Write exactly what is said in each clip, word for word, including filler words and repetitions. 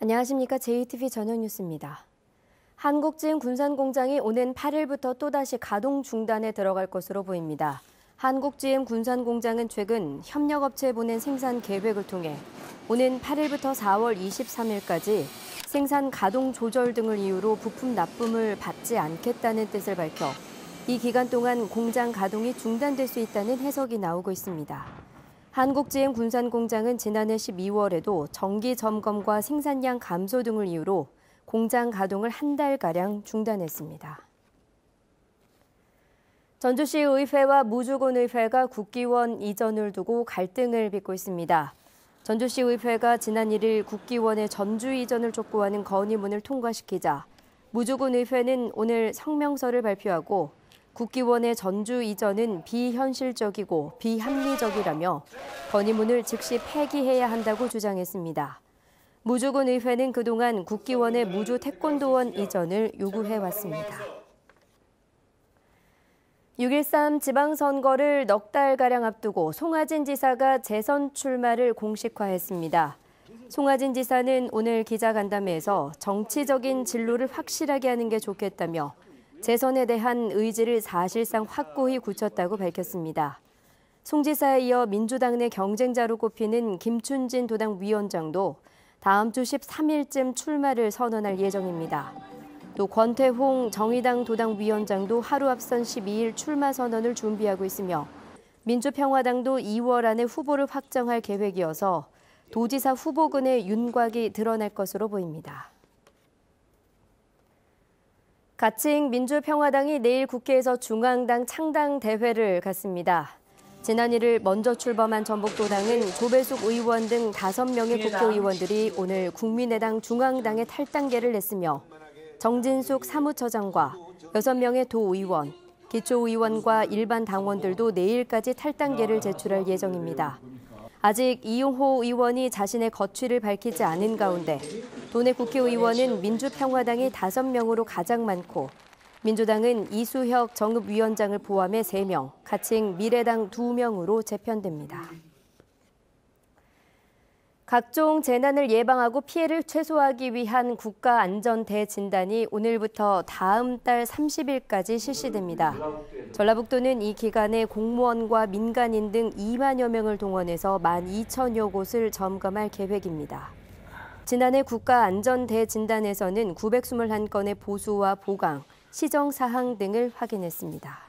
안녕하십니까. 제이티비 저녁 뉴스입니다. 한국진 군산공장이 오는 팔 일부터 또다시 가동 중단에 들어갈 것으로 보입니다. 한국지엠 군산공장은 최근 협력업체에 보낸 생산 계획을 통해 오는 팔 일부터 사월 이십삼일까지 생산 가동 조절 등을 이유로 부품 납품을 받지 않겠다는 뜻을 밝혀 이 기간 동안 공장 가동이 중단될 수 있다는 해석이 나오고 있습니다. 한국지엠 군산공장은 지난해 십이월에도 정기 점검과 생산량 감소 등을 이유로 공장 가동을 한 달가량 중단했습니다. 전주시 의회와 무주군 의회가 국기원 이전을 두고 갈등을 빚고 있습니다. 전주시 의회가 지난 일 일 국기원의 전주 이전을 촉구하는 건의문을 통과시키자 무주군 의회는 오늘 성명서를 발표하고 국기원의 전주 이전은 비현실적이고 비합리적이라며 건의문을 즉시 폐기해야 한다고 주장했습니다. 무주군 의회는 그동안 국기원의 무주 태권도원 이전을 요구해왔습니다. 육 일삼 지방선거를 넉 달가량 앞두고 송하진 지사가 재선 출마를 공식화했습니다. 송하진 지사는 오늘 기자간담회에서 정치적인 진로를 확실하게 하는 게 좋겠다며 재선에 대한 의지를 사실상 확고히 굳혔다고 밝혔습니다. 송 지사에 이어 민주당 내 경쟁자로 꼽히는 김춘진 도당 위원장도 다음 주 십삼일쯤 출마를 선언할 예정입니다. 또 권태홍 정의당 도당 위원장도 하루 앞선 십이일 출마 선언을 준비하고 있으며 민주평화당도 이월 안에 후보를 확정할 계획이어서 도지사 후보군의 윤곽이 드러날 것으로 보입니다. 가칭 민주평화당이 내일 국회에서 중앙당 창당 대회를 갖습니다. 지난 일 일 먼저 출범한 전북도당은 조배숙 의원 등 다섯 명의 국회의원들이 오늘 국민의당 중앙당에 탈당계를 냈으며 정진숙 사무처장과 여섯 명의 도의원, 기초의원과 일반 당원들도 내일까지 탈당계를 제출할 예정입니다. 아직 이용호 의원이 자신의 거취를 밝히지 않은 가운데 도내 국회의원은 민주평화당이 다섯 명으로 가장 많고 민주당은 이수혁 정읍위원장을 포함해 세 명, 가칭 미래당 두 명으로 재편됩니다. 각종 재난을 예방하고 피해를 최소화하기 위한 국가안전대진단이 오늘부터 다음 달 삼십일까지 실시됩니다. 전라북도는 이 기간에 공무원과 민간인 등 이만여 명을 동원해서 만 이천여 곳을 점검할 계획입니다. 지난해 국가안전대진단에서는 구백이십일 건의 보수와 보강, 시정사항 등을 확인했습니다.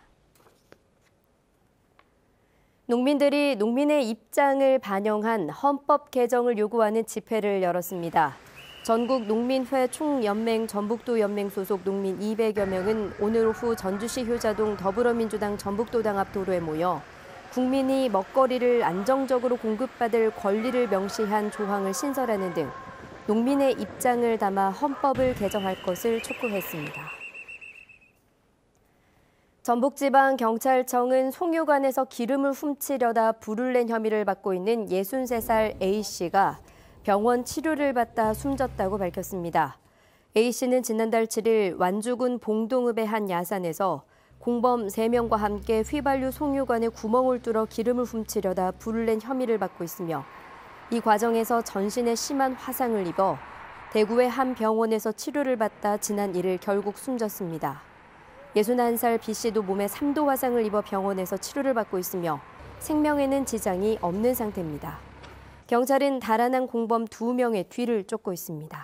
농민들이 농민의 입장을 반영한 헌법 개정을 요구하는 집회를 열었습니다. 전국 농민회 총연맹 전북도 연맹 소속 농민 이백여 명은 오늘 오후 전주시 효자동 더불어민주당 전북도당 앞 도로에 모여 국민이 먹거리를 안정적으로 공급받을 권리를 명시한 조항을 신설하는 등 농민의 입장을 담아 헌법을 개정할 것을 촉구했습니다. 전북지방경찰청은 송유관에서 기름을 훔치려다 불을 낸 혐의를 받고 있는 예순세 살 A씨가 병원 치료를 받다 숨졌다고 밝혔습니다. A씨는 지난달 칠 일 완주군 봉동읍의 한 야산에서 공범 세 명과 함께 휘발유 송유관에 구멍을 뚫어 기름을 훔치려다 불을 낸 혐의를 받고 있으며 이 과정에서 전신에 심한 화상을 입어 대구의 한 병원에서 치료를 받다 지난 일 일 결국 숨졌습니다. 예순한 살 B씨도 몸에 삼 도 화상을 입어 병원에서 치료를 받고 있으며 생명에는 지장이 없는 상태입니다. 경찰은 달아난 공범 두 명의 뒤를 쫓고 있습니다.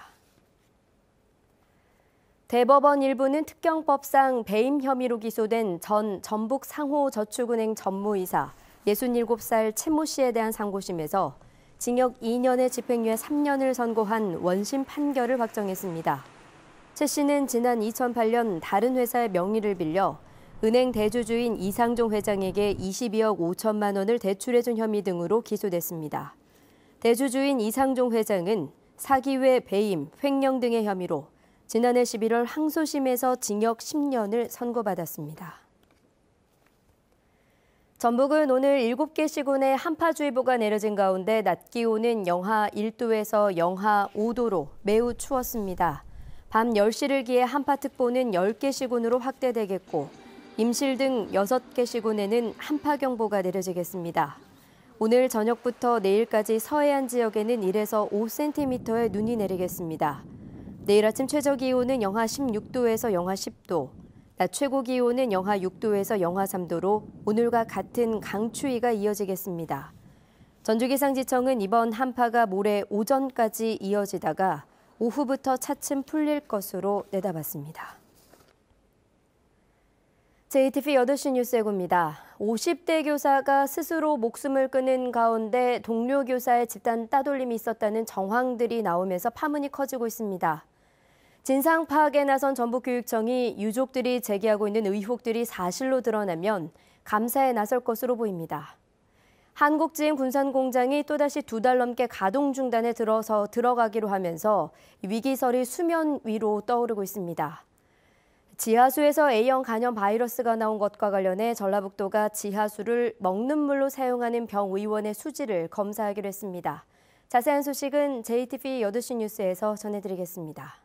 대법원 일부는 특경법상 배임 혐의로 기소된 전 전북상호저축은행 전무이사 예순일곱 살 최모 씨에 대한 상고심에서 징역 이 년에 집행유예 삼 년을 선고한 원심 판결을 확정했습니다. 최 씨는 지난 이천팔 년 다른 회사의 명의를 빌려 은행 대주주인 이상종 회장에게 이십이억 오천만 원을 대출해준 혐의 등으로 기소됐습니다. 대주주인 이상종 회장은 사기 외 배임, 횡령 등의 혐의로 지난해 십일월 항소심에서 징역 십 년을 선고받았습니다. 전북은 오늘 일곱 개 시군에 한파주의보가 내려진 가운데 낮 기온은 영하 일 도에서 영하 오 도로 매우 추웠습니다. 밤 열 시를 기해 한파특보는 열 개 시군으로 확대되겠고 임실 등 여섯 개 시군에는 한파경보가 내려지겠습니다. 오늘 저녁부터 내일까지 서해안 지역에는 일에서 오 센티미터의 눈이 내리겠습니다. 내일 아침 최저 기온은 영하 십육 도에서 영하 십 도, 낮 최고 기온은 영하 육 도에서 영하 삼 도로 오늘과 같은 강추위가 이어지겠습니다. 전주기상지청은 이번 한파가 모레 오전까지 이어지다가 오후부터 차츰 풀릴 것으로 내다봤습니다. 제이티비 여덟 시 뉴스 예고입니다. 오십 대 교사가 스스로 목숨을 끊은 가운데 동료 교사의 집단 따돌림이 있었다는 정황들이 나오면서 파문이 커지고 있습니다. 진상 파악에 나선 전북교육청이 유족들이 제기하고 있는 의혹들이 사실로 드러나면 감사에 나설 것으로 보입니다. 한국지인 군산공장이 또다시 두 달 넘게 가동 중단에 들어서 들어가기로 하면서 위기설이 수면 위로 떠오르고 있습니다. 지하수에서 A형 간염 바이러스가 나온 것과 관련해 전라북도가 지하수를 먹는 물로 사용하는 병의원의 수질을 검사하기로 했습니다. 자세한 소식은 제이티비 여덟 시 뉴스에서 전해드리겠습니다.